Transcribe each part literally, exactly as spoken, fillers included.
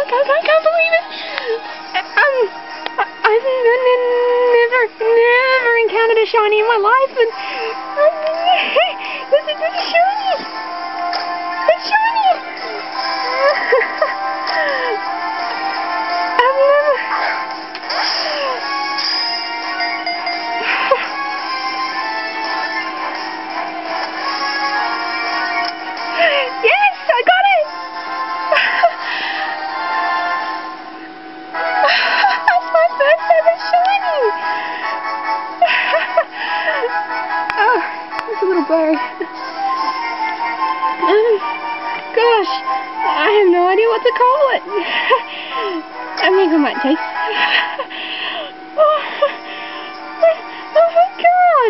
I, I can't believe it. Um, I, I've never, never encountered a shiny in my life, and um, this is this is shiny. It's shiny. I've never. Yes, I got it. That's my first ever shiny. Oh, it's a little blurry. Um, gosh, I have no idea what to call it. I think I might taste. Oh, oh my God.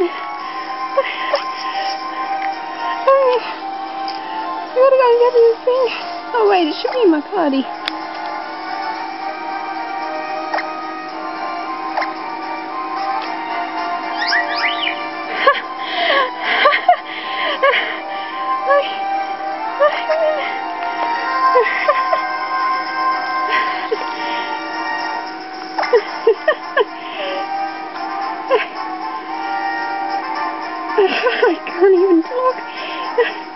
Oh, I gotta go and get this thing. Oh wait, it should be in my party. I can't even talk.